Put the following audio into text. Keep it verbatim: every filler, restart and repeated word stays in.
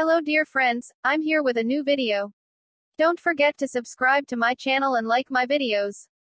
Hello dear friends, I'm here with a new video. Don't forget to subscribe to my channel and like my videos.